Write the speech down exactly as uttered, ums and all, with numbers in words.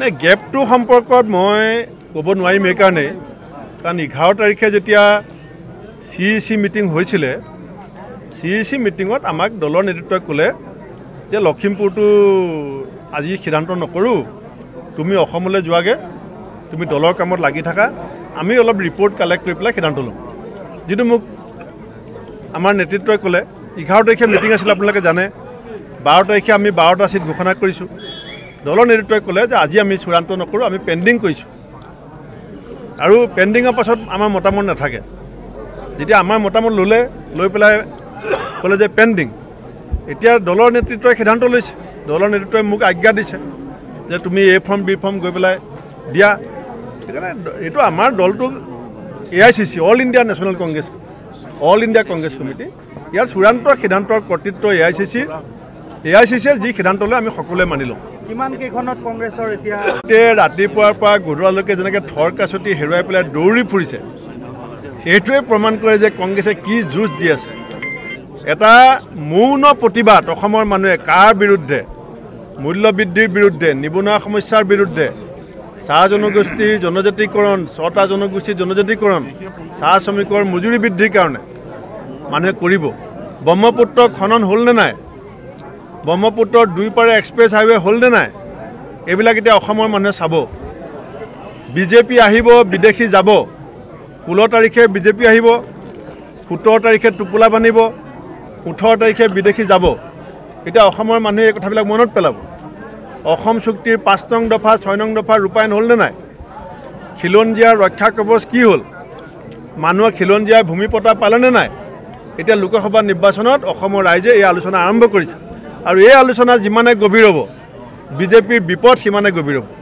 নে গেপটো সম্পৰ্কত মই ক'ব নোৱাৰিম এইকাৰণে কাৰণ এঘাৰ তাৰিখে যেতিয়া চি ই চি মিটিং হৈছিলে চি ই চি মিটিঙত আমাক দলৰ নেতৃত্বই ক'লে যে লখিমপুৰটো আজি সিদ্ধান্ত নকৰোঁ তুমি অসমলৈ যোৱাগে তুমি দলৰ কামত লাগি থাকা আমি অলপ ৰিপৰ্ট কালেক্ট কৰি পেলাই সিদ্ধান্ত ল'ম যিটো মোক আমাৰ নেতৃত্বই ক'লে এঘাৰ তাৰিখে মিটিং আছিল আপোনালোকে জানে বাৰ তাৰিখে আমি বাৰটা চিট ঘোষণা কৰিছোঁ দলৰ নেতৃত্বই ক'লে যে আজি আমি চূড়ান্ত নকৰোঁ আমি পেণ্ডিং কৰিছোঁ আৰু পেণ্ডিঙৰ পাছত আমাৰ মতামত নাথাকে যেতিয়া আমাৰ মতামত ল'লে লৈ পেলাই ক'লে যে পেণ্ডিং এতিয়া দলৰ নেতৃত্বই সিদ্ধান্ত লৈছে দলৰ নেতৃত্বই মোক আজ্ঞা দিছে যে তুমি এ ফৰ্ম বি ফৰ্ম গৈ পেলাই দিয়া সেইকাৰণে এইটো আমাৰ দলটো A I C C All India National Congress All India Congress Committee ইয়াৰ চূড়ান্ত সিদ্ধান্তৰ কৰ্তৃত্ব এ আই চি চিৰ এ আই চি চিয়ে যি সিদ্ধান্ত লয় আমি সকলোৱে মানি লওঁ কিমান কেইখনত কংগ্ৰেছৰ এতিয়া ৰাতিপুৱাৰ পৰা গধূলালৈকে যেনেকৈ থৰ কাছতি হেৰুৱাই পেলাই দৌৰি ফুৰিছে সেইটোৱে প্ৰমাণ কৰে যে কংগ্ৰেছে কি যুঁজ দি আছে এটা মৌন প্ৰতিবাদ অসমৰ মানুহে কাৰ বিৰুদ্ধে মূল্য বৃদ্ধিৰ বিৰুদ্ধে নিবনুৱা সমস্যাৰ বিৰুদ্ধে চাহ জনগোষ্ঠীৰ জনজাতিকৰণ ছটা জনগোষ্ঠীৰ জনজাতিকৰণ চাহ শ্ৰমিকৰ মজুৰি বৃদ্ধিৰ কাৰণে মানুহে কৰিব ব্ৰহ্মপুত্ৰ খনন হ'ল নে নাই ব্ৰহ্মপুত্ৰৰ দুই পাৰে এক্সপ্ৰেছ হাইৱে হ'ল নে নাই এইবিলাক এতিয়া অসমৰ মানুহে চাব বিজেপি আহিব বিদেশী যাব ষোল্ল তাৰিখে বিজেপি আহিব সোতৰ তাৰিখে টোপোলা বান্ধিব ওঠৰ তাৰিখে বিদেশী যাব এতিয়া অসমৰ মানুহে এই কথাবিলাক মনত পেলাব অসম চুক্তিৰ পাঁচ নং দফা ছয় নং দফা ৰূপায়ণ হ'ল নে নাই খিলঞ্জীয়াৰ ৰক্ষা কৱচ কি হ'ল মানুহৰ খিলঞ্জীয়াই ভূমি পটা পালেনে নাই এতিয়া লোকসভা নিৰ্বাচনত অসমৰ ৰাইজে এই আলোচনা আৰম্ভ কৰিছে আৰু এই আলোচনা যিমানে গভীৰ হ'ব বিজেপিৰ বিপদ সিমানে গভীৰ হ'ব